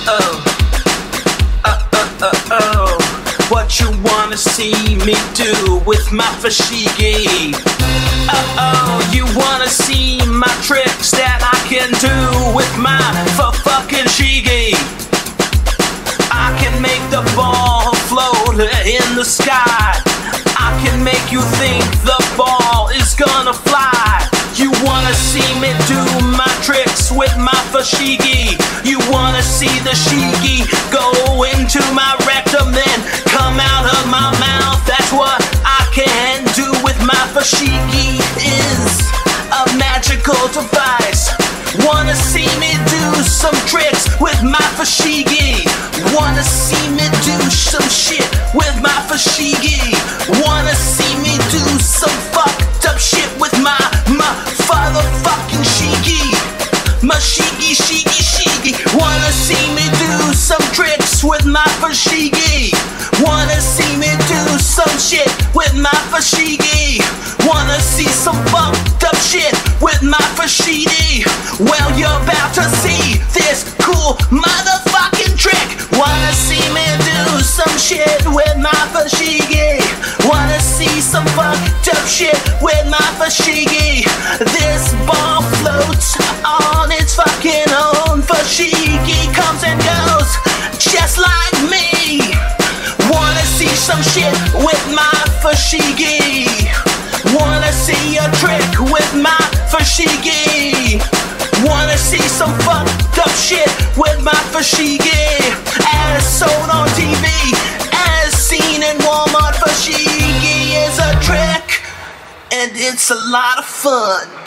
What you wanna see me do with my fushigi? You wanna see my tricks that I can do with my fucking shigi? I can make the ball float in the sky. I can make you think the ball is gonna fly. You wanna see me do my tricks with my fushigi? You wanna see the shigi go into my rectum then come out of my mouth? That's what I can do with my fushigi. Is a magical device. Wanna see me do some tricks with my fushigi? Wanna see me do some shit with my fushigi? Wanna see me do some fucked up shit with my fatherfucking shigi? My shigi. Wanna see me do some tricks with my fushigi? Wanna see me do some shit with my fushigi? Wanna see some fucked up shit with my fushigi? Well, you're about to see this cool motherfucking trick. Wanna see me do some shit with my fushigi? Wanna see some fucked up shit with my fushigi? This ball floats on its fucking own. Fushigi comes and goes just like me. Wanna see some shit with my fushigi? Wanna see a trick with my fushigi? Wanna see some fucked up shit with my fushigi? As sold on TV, as seen in Walmart, fushigi is a trick, and it's a lot of fun.